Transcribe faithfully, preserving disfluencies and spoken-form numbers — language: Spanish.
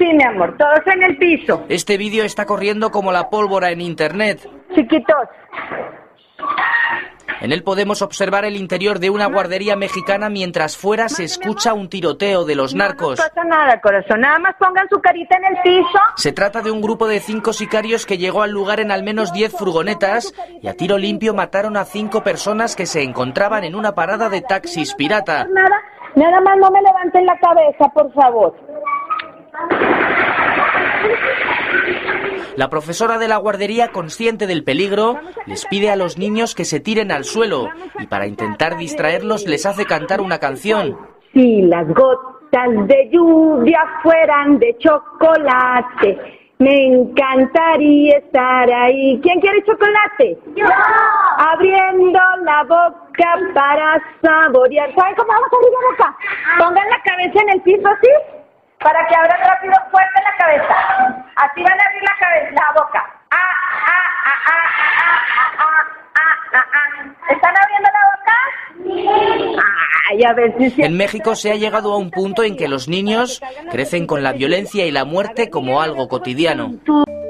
Sí, mi amor, todos en el piso. Este vídeo está corriendo como la pólvora en internet. Chiquitos. En él podemos observar el interior de una guardería mexicana mientras fuera se escucha un tiroteo de los narcos. No, no pasa nada, corazón. Nada más pongan su carita en el piso. Se trata de un grupo de cinco sicarios que llegó al lugar en al menos diez furgonetas y a tiro limpio mataron a cinco personas que se encontraban en una parada de taxis pirata. Nada, nada más no me levanten la cabeza, por favor. La profesora de la guardería, consciente del peligro, les pide a los niños que se tiren al suelo y para intentar distraerlos les hace cantar una canción. Si las gotas de lluvia fueran de chocolate, me encantaría estar ahí. ¿Quién quiere chocolate? ¡Yo! Abriendo la boca para saborear. ¿Saben cómo vamos a abrir la boca? Pongan la cabeza en el piso así, para que abran rápido, fuerte la cabeza. Así van a abrir la cabeza, la boca. Ah, ah, ah, ah, ah, ah, ah, ah, ah. ¿Están abriendo la boca? Ay, a ver si se... En México se ha llegado a un punto en que los niños crecen con la violencia y la muerte como algo cotidiano.